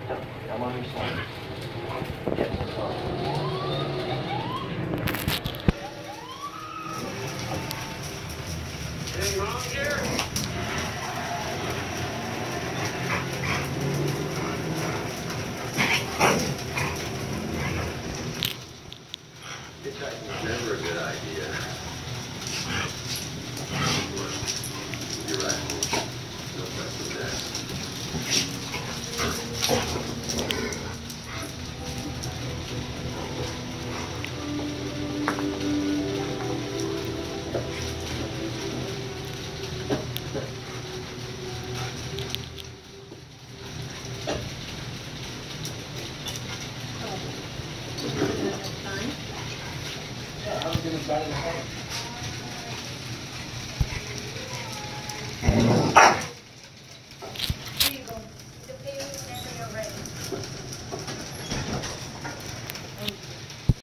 I'm on your side. Yes, I'm sorry. Anything wrong here? Hitchhiking is never a good idea. You're right. No question there. Time? Yeah, I was going to try to